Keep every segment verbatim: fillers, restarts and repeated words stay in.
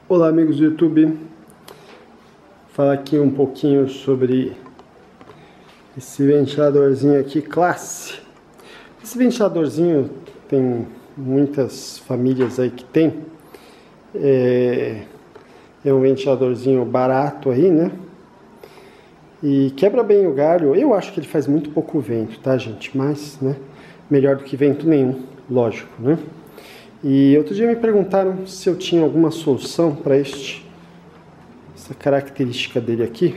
Olá amigos do YouTube, vou falar aqui um pouquinho sobre esse ventiladorzinho aqui, classe. Esse ventiladorzinho tem muitas famílias aí que tem, é, é um ventiladorzinho barato aí, né? E quebra bem o galho. Eu acho que ele faz muito pouco vento, tá gente? Mas, né, melhor do que vento nenhum, lógico, né? E outro dia me perguntaram se eu tinha alguma solução para este, essa característica dele aqui.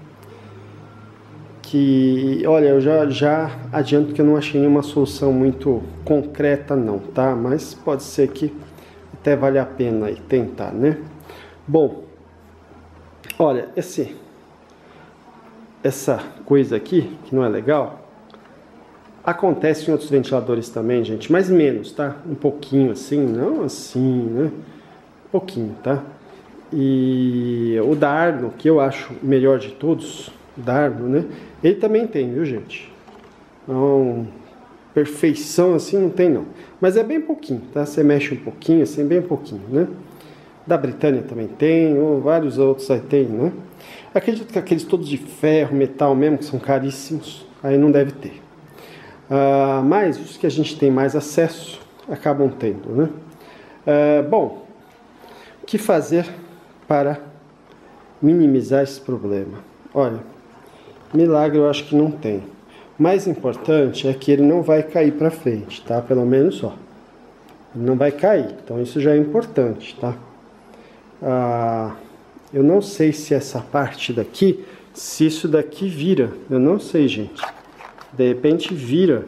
Que, olha, eu já, já adianto que eu não achei nenhuma solução muito concreta não, tá? Mas pode ser que até vale a pena aí tentar, né? Bom, olha, esse, essa coisa aqui, que não é legal, acontece em outros ventiladores também, gente, mas menos, tá? Um pouquinho assim, não assim, né? Um pouquinho, tá? E o da Arno, que eu acho o melhor de todos, o da Arno, né? Ele também tem, viu, gente? Não, perfeição assim não tem, não. Mas é bem pouquinho, tá? Você mexe um pouquinho, assim, bem pouquinho, né? Da Britânia também tem, ou vários outros aí tem, né? Acredito que aqueles todos de ferro, metal mesmo, que são caríssimos, aí não deve ter. Uh, mas os que a gente tem mais acesso acabam tendo, né? Uh, bom, o que fazer para minimizar esse problema? Olha, milagre eu acho que não tem. O mais importante é que ele não vai cair para frente, tá? Pelo menos, ó, ele não vai cair. Então isso já é importante, tá? Uh, eu não sei se essa parte daqui, se isso daqui vira. Eu não sei, gente. De repente vira,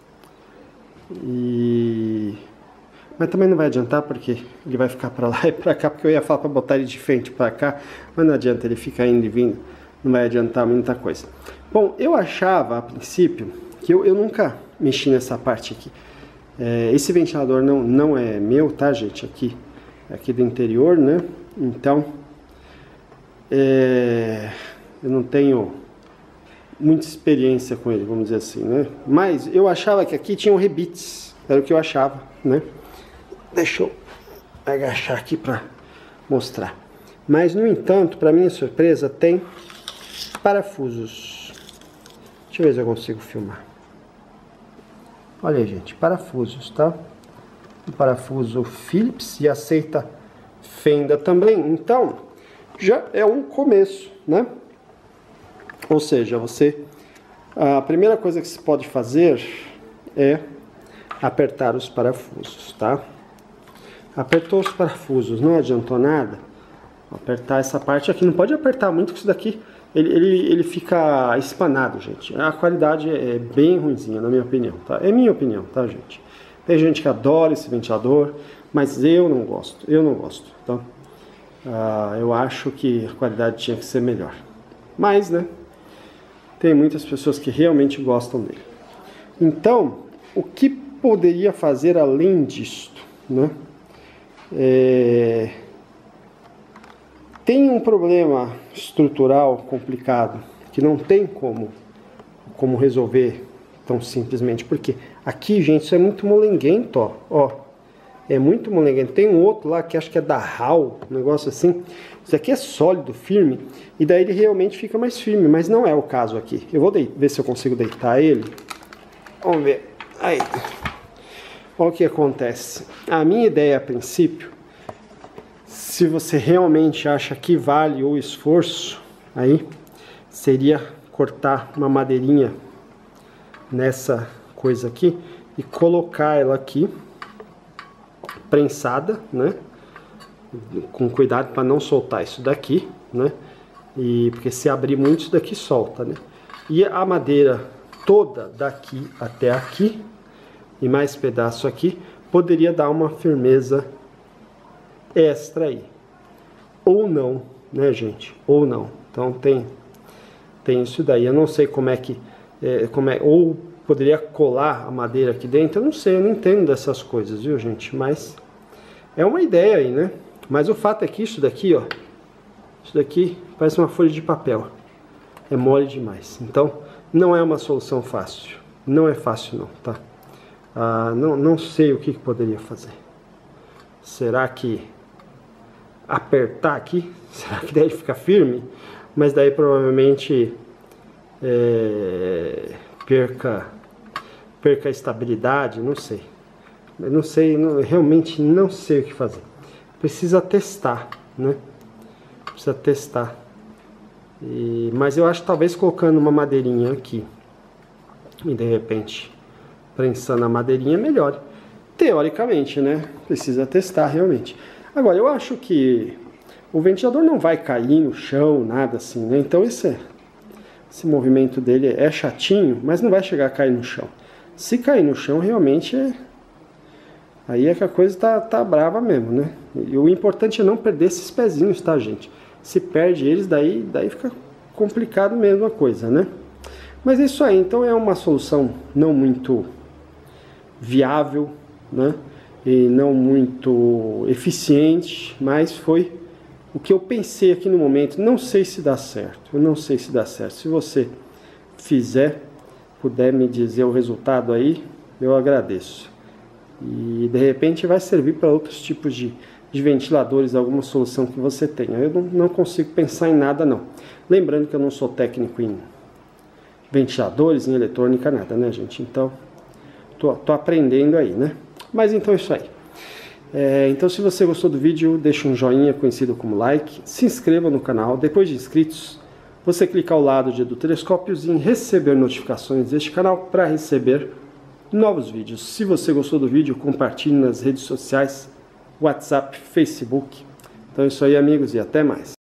e... mas também não vai adiantar porque ele vai ficar para lá e para cá, porque eu ia falar para botar ele de frente para cá, mas não adianta, ele ficar indo e vindo, não vai adiantar muita coisa. Bom, eu achava a princípio que eu, eu nunca mexi nessa parte aqui. É, esse ventilador não, não é meu, tá gente, aqui, aqui do interior, né? Então, é, eu não tenho muita experiência com ele, vamos dizer assim, né? Mas eu achava que aqui tinham rebites, era o que eu achava, né? Deixa eu agachar aqui para mostrar. Mas, no entanto, para minha surpresa, tem parafusos. Deixa eu ver se eu consigo filmar. Olha aí, gente, parafusos, tá? Um parafuso Phillips e aceita fenda também. Então, já é um começo, né? Ou seja, você, a primeira coisa que você pode fazer é apertar os parafusos, tá? Apertou os parafusos, não adiantou nada, apertar essa parte aqui, não pode apertar muito, que isso daqui, ele, ele, ele fica espanado, gente. A qualidade é bem ruinzinha, na minha opinião, tá? É minha opinião, tá, gente? Tem gente que adora esse ventilador, mas eu não gosto, eu não gosto, tá? Ah, eu acho que a qualidade tinha que ser melhor. Mas, né? Tem muitas pessoas que realmente gostam dele. Então, o que poderia fazer além disto, né? É... Tem um problema estrutural complicado que não tem como, como resolver tão simplesmente. Porque aqui, gente, isso é muito molenguento, ó. ó. É muito molenguento. Tem um outro lá que acho que é da Hall, um negócio assim. Isso aqui é sólido, firme, e daí ele realmente fica mais firme, mas não é o caso aqui. Eu vou ver se eu consigo deitar ele. Vamos ver. Aí. Olha o que acontece. A minha ideia a princípio, se você realmente acha que vale o esforço, aí seria cortar uma madeirinha nessa coisa aqui e colocar ela aqui prensada, né? Com cuidado para não soltar isso daqui, né? E porque se abrir muito isso daqui solta, né? E a madeira toda daqui até aqui e mais pedaço aqui poderia dar uma firmeza extra aí. Ou não, né, gente? Ou não. Então tem tem isso daí. Eu não sei como é que é, como é, ou poderia colar a madeira aqui dentro. Eu não sei, eu não entendo dessas coisas, viu, gente? Mas é uma ideia aí, né? Mas o fato é que isso daqui, ó, isso daqui parece uma folha de papel. É mole demais. Então, não é uma solução fácil. Não é fácil não, tá? Ah, não, não sei o que poderia fazer. Será que apertar aqui, será que deve ficar firme? Mas daí provavelmente é, perca, perca a estabilidade, não sei. Eu não sei, não, realmente não sei o que fazer. Precisa testar, né? Precisa testar. E, mas eu acho que talvez colocando uma madeirinha aqui e de repente prensando a madeirinha melhore. Teoricamente, né? Precisa testar realmente. Agora, eu acho que o ventilador não vai cair no chão, nada assim, né? Então esse, esse movimento dele é chatinho, mas não vai chegar a cair no chão. Se cair no chão, realmente é... Aí é que a coisa tá, tá brava mesmo, né? E o importante é não perder esses pezinhos, tá, gente? Se perde eles, daí, daí fica complicado mesmo a coisa, né? Mas é isso aí, então é uma solução não muito viável, né? E não muito eficiente, mas foi o que eu pensei aqui no momento. Não sei se dá certo, eu não sei se dá certo. Se você fizer, puder me dizer o resultado aí, eu agradeço. E de repente vai servir para outros tipos de, de ventiladores, alguma solução que você tenha. Eu não, não consigo pensar em nada não. Lembrando que eu não sou técnico em ventiladores, em eletrônica, nada, né, gente? Então, tô, tô aprendendo aí, né? Mas então é isso aí. É, então se você gostou do vídeo, deixa um joinha conhecido como like, se inscreva no canal. Depois de inscritos, você clica ao lado de do telescópios em receber notificações deste canal para receber novos vídeos. Se você gostou do vídeo, compartilhe nas redes sociais, WhatsApp, Facebook. Então é isso aí, amigos, e até mais.